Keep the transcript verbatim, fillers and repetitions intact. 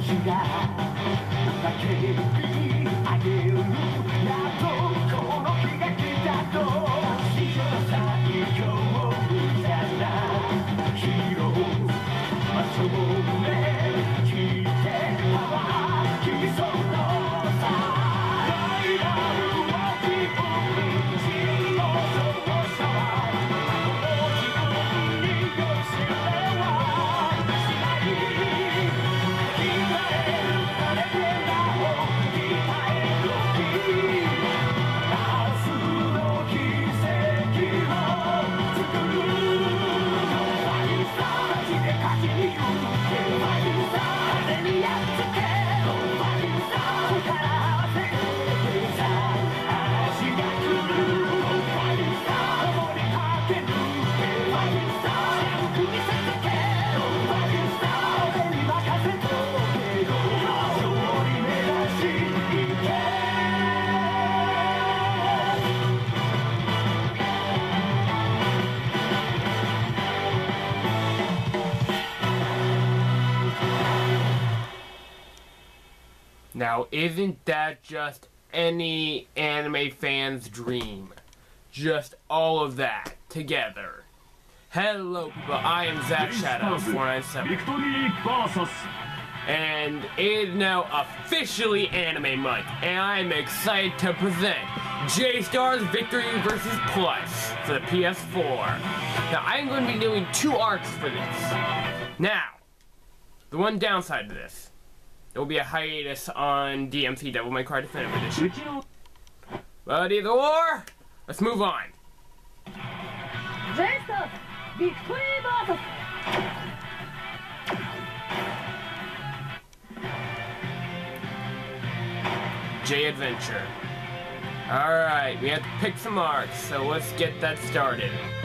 Now, isn't that just any anime fan's dream? Just all of that together. Hello people, I am Zach Shadow four nine seven. And it is now officially Anime Month, and I'm excited to present J-Star's Victory versus. Plus for the P S four. Now, I'm going to be doing two arcs for this. Now, the one downside to this, there will be a hiatus on D M C Devil May Cry Definitive Edition. But either or, let's move on. J-Star Victory versus. J Adventure. Alright, we have to pick some arcs, so let's get that started.